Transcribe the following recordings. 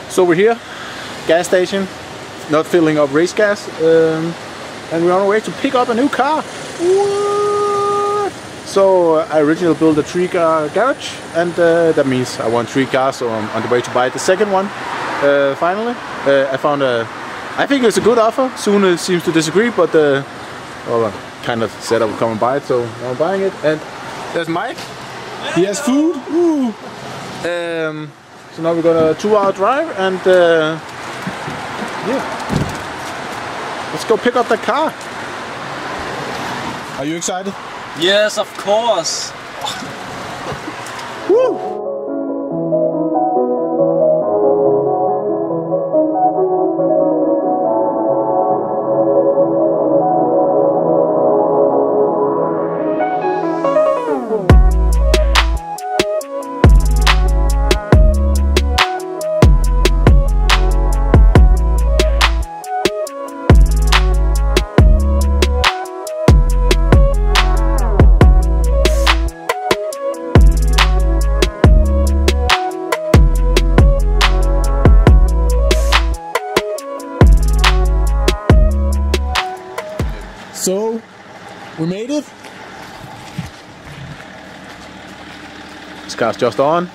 So we're here, gas station, not filling up race gas, and we're on our way to pick up a new car. What? So I originally built a 3-car garage, and that means I want 3 cars, so I'm on the way to buy the second one. Finally, I found I think it's a good offer. Sune seems to disagree, but well, I kind of said I would come and buy it, so now I'm buying it. And there's Mike. He has food. Ooh. So now we're gonna 2-hour drive, and yeah, let's go pick up the car. Are you excited? Yes, of course. Woo! So, we made it. This car's just on.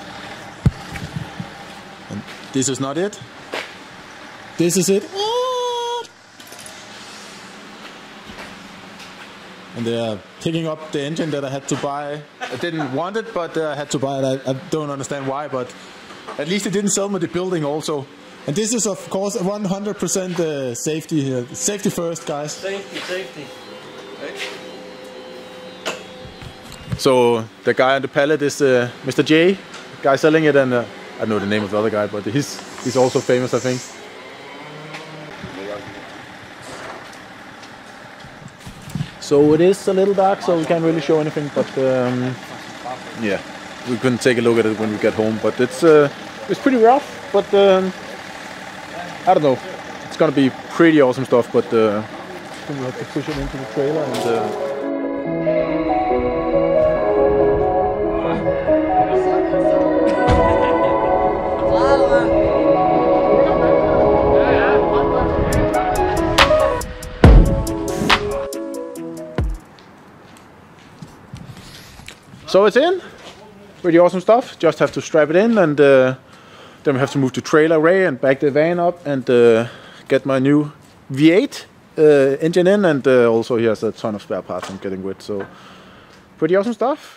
And this is not it. This is it. And they are picking up the engine that I had to buy. I didn't want it, but I had to buy it. I don't understand why, but at least they didn't sell me the building also. And this is, of course, 100% safety. Safety first, guys. Safety. So the guy on the pallet is Mr. J, the guy selling it, and I don't know the name of the other guy, but he's also famous, I think. So it is a little dark, so we can't really show anything, but yeah, we couldn't take a look at it when we get home. But it's pretty rough, but I don't know. It's gonna be pretty awesome stuff, but I think we have to push it into the trailer and. So it's in, pretty awesome stuff. Just have to strap it in, and then we have to move the trailer array and back the van up and get my new V8 engine in, and also he has a ton of spare parts I'm getting with. So pretty awesome stuff.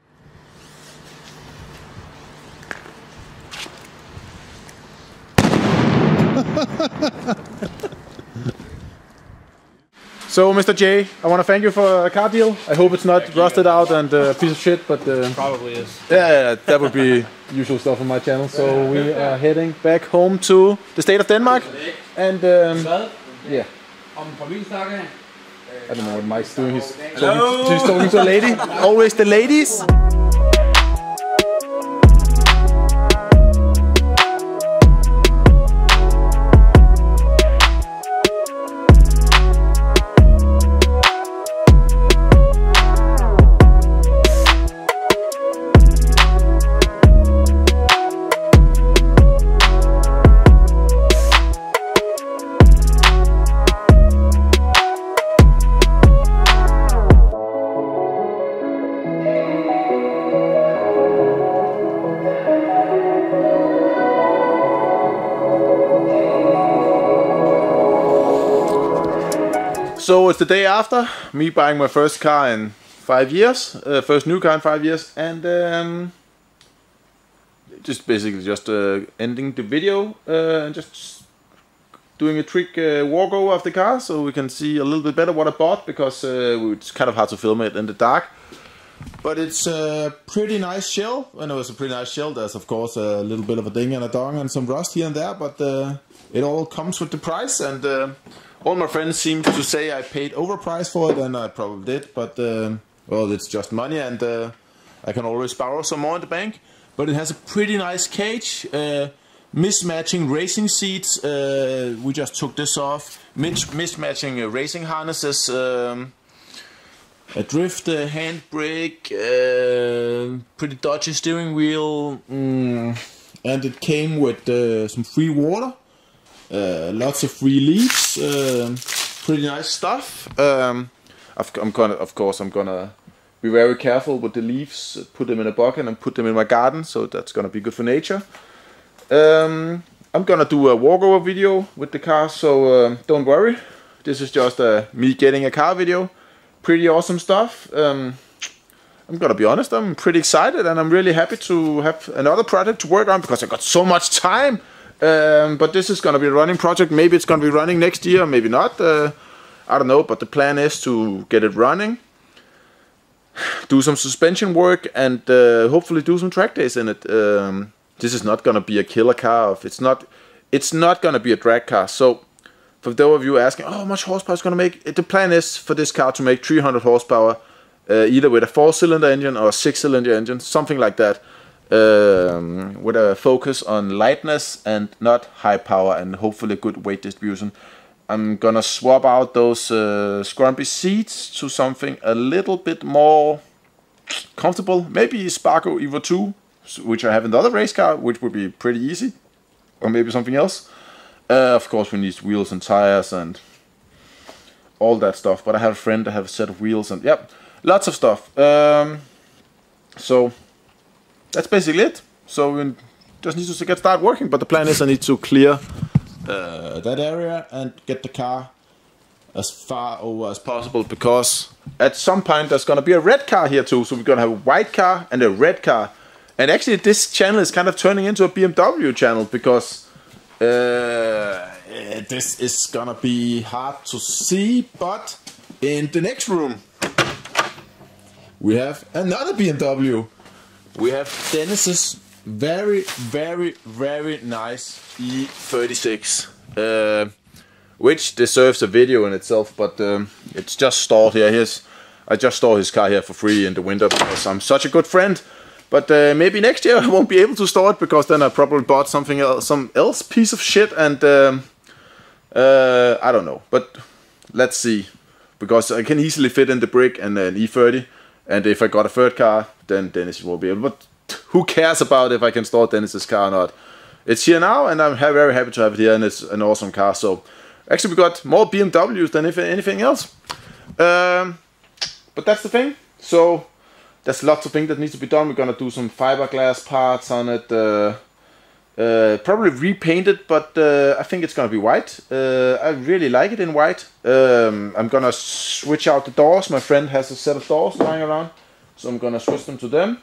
So, Mr. J, I want to thank you for a car deal. I hope it's not rusted out and a piece of shit, but Probably is. yeah, that would be usual stuff on my channel. So we are heading back home to the state of Denmark, and yeah. I don't know what Mike's doing. He's talking to a lady. Always the ladies. So it's the day after me buying my first car in 5 years, first new car in 5 years, and just basically just ending the video and just doing a trick walkover of the car, so we can see a little bit better what I bought, because it's kind of hard to film it in the dark. But it's a pretty nice shell. When it was a pretty nice shell, there's of course a little bit of a ding and a dong and some rust here and there, but it all comes with the price, and all my friends seem to say I paid overpriced for it, and I probably did, but well, it's just money, and I can always borrow some more in the bank. But it has a pretty nice cage, mismatching racing seats. We just took this off. Mismatching racing harnesses. A drift handbrake, pretty dodgy steering wheel, and it came with some free water, lots of free leaves, pretty nice stuff. I'm gonna be very careful with the leaves, put them in a bucket and put them in my garden, so that's gonna be good for nature. I'm gonna do a walkover video with the car, so don't worry. This is just me getting a car video. Pretty awesome stuff. I'm gonna be honest, I'm pretty excited and I'm really happy to have another project to work on because I got so much time. But this is gonna be a running project. Maybe it's gonna be running next year, maybe not. I don't know, but the plan is to get it running, do some suspension work, and hopefully do some track days in it. This is not gonna be a killer car. It's not gonna be a drag car. So for those of you asking, oh, how much horsepower is gonna make? The plan is for this car to make 300 horsepower. Either with a 4-cylinder engine or a 6-cylinder engine, something like that, with a focus on lightness and not high power, and hopefully good weight distribution. I'm gonna swap out those scrumpy seats to something a little bit more comfortable, maybe Sparco Evo 2, which I have in the other race car, which would be pretty easy, or maybe something else. Of course we need wheels and tires and all that stuff, but I have a friend that have a set of wheels and yep. Lots of stuff. So that's basically it. So we just need to get started working. But the plan is I need to clear that area and get the car as far over as possible, because at some point there's gonna be a red car here too. So we're gonna have a white car and a red car. And actually this channel is kind of turning into a BMW channel, because this is gonna be hard to see, but in the next room we have another BMW. We have Dennis's very nice E36, which deserves a video in itself, but it's just stored here. I just store his car here for free in the winter because I'm such a good friend. But maybe next year I won't be able to store it, because then I probably bought something else, some else piece of shit, and I don't know. But let's see, because I can easily fit in the brick and an E30. And if I got a third car, then Dennis will be able. But who cares about if I can store Dennis's car or not? It's here now, and I'm very happy to have it here, and it's an awesome car. So actually, we got more BMWs than anything else. But that's the thing. So there's lots of things that needs to be done. We're gonna do some fiberglass parts on it. Probably repaint it, but I think it's gonna be white. I really like it in white. I'm gonna switch out the doors. My friend has a set of doors lying around, so I'm gonna switch them to them.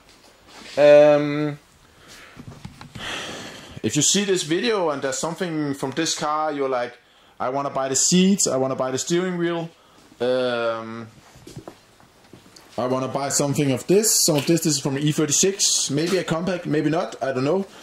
If you see this video and there's something from this car you're like, I wanna buy the seats, I wanna buy the steering wheel, I wanna buy something of this. Some of this is from E36, maybe a compact, maybe not, I don't know.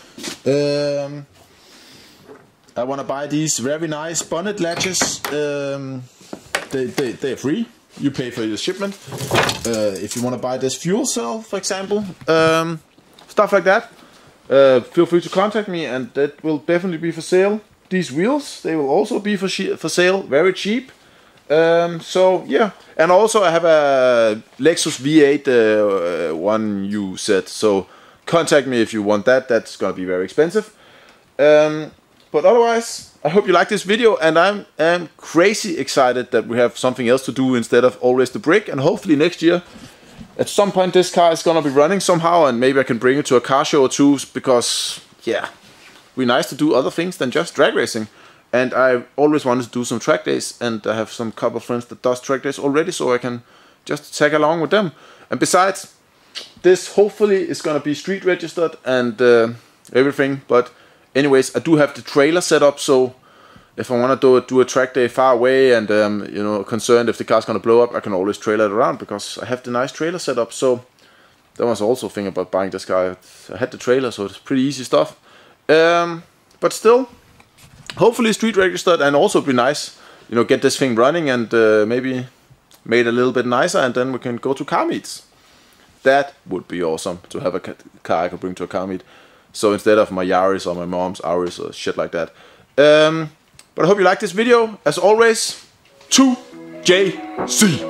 I want to buy these very nice bonnet latches. They're free. You pay for your shipment. If you want to buy this fuel cell, for example, stuff like that, feel free to contact me, and that will definitely be for sale. These wheels, they will also be for sale, very cheap. So yeah, and also I have a Lexus V8 1U set, so contact me if you want that. That's gonna be very expensive. But otherwise, I hope you like this video, and I am crazy excited that we have something else to do instead of always the brick. And hopefully next year, at some point, this car is gonna be running somehow, and maybe I can bring it to a car show or two, because yeah, it'd be nice to do other things than just drag racing. And I always wanted to do some track days, and I have some couple of friends that does track days already, so I can just tag along with them. And besides, this hopefully is gonna be street registered and everything. But anyways, I do have the trailer set up, so if I want to do a track day far away and you know, concerned if the car's gonna blow up, I can always trailer it around, because I have the nice trailer set up. So that was also a thing about buying this car. I had the trailer, so it's pretty easy stuff. But still, hopefully street registered, and also be nice, you know, get this thing running and maybe made a little bit nicer, and then we can go to car meets. That would be awesome, to have a car I could bring to a car meet. So instead of my Yaris or my mom's Auris or shit like that. But I hope you like this video. As always, 2JC.